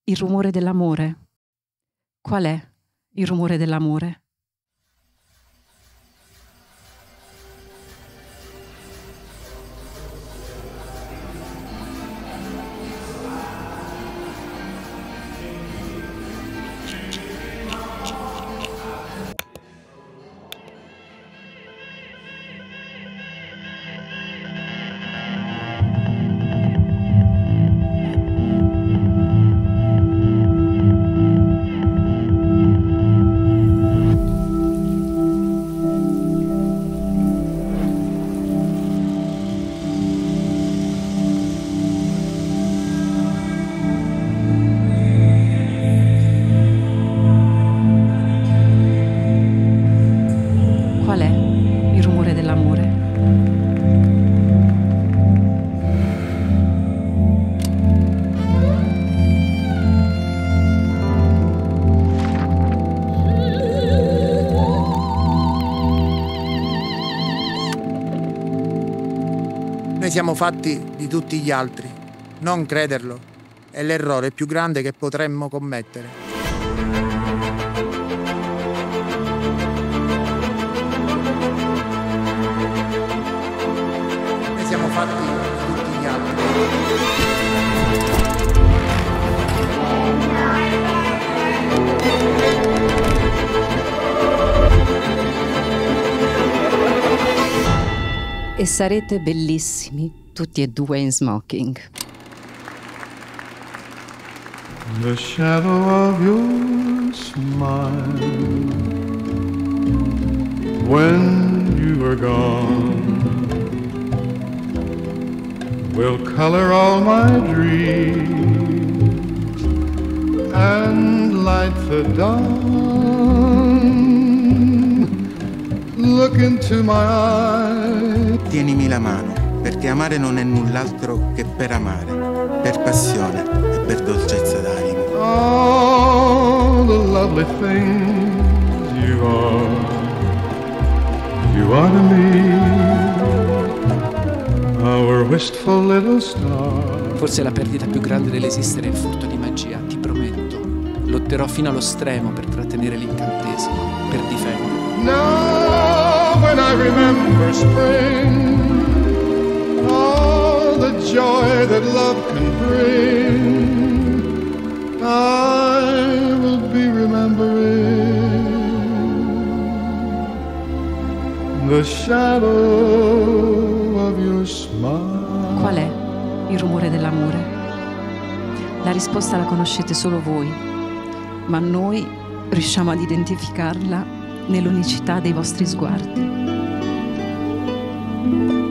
il rumore dell'amore. Qual è il rumore dell'amore? Qual è il rumore dell'amore? Noi siamo fatti di tutti gli altri. Non crederlo è l'errore più grande che potremmo commettere. Noi siamo fatti di tutti gli altri. E sarete bellissimi, tutti e due in smoking. The shadow of your smile when you are gone will color all my dreams and light the dawn. Look into my eyes. Tienimi la mano, perché amare non è null'altro che per amare, per passione e per dolcezza d'animo. All the lovely things you are to me, our wistful little star. Forse la perdita più grande dell'esistere è il furto di magia, ti prometto. Lotterò fino allo stremo per trattenere l'incantesimo, per difendere. Now when I remember spring, all the joy that love can bring, I will be remembering the shadow of your smile. Qual è il rumore dell'amore? La risposta la conoscete solo voi, ma noi riusciamo ad identificarla nell'unicità dei vostri sguardi.